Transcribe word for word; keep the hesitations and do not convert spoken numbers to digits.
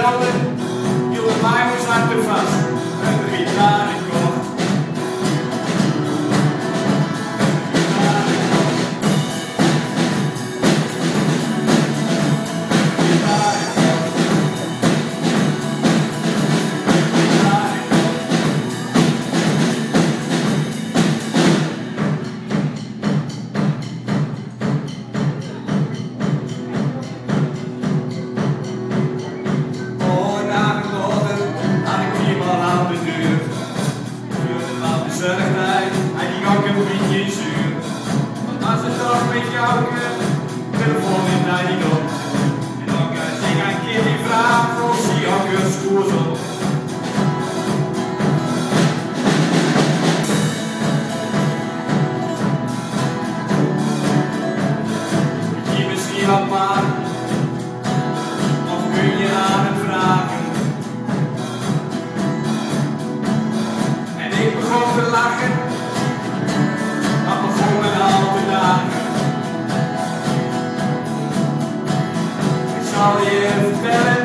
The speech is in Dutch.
vertellen, hielden mij ons hart er vast, en de gitaar in kocht. En die ook een beetje zuur. Want als het toch met jou gaat, telefoon in daar niet op. En dan kan ik een keer die vraag of zie ook een schoes op. Moet je misschien wat maken, of kun je aan het vragen? En ik begon te lachen. Ik zal je vertellen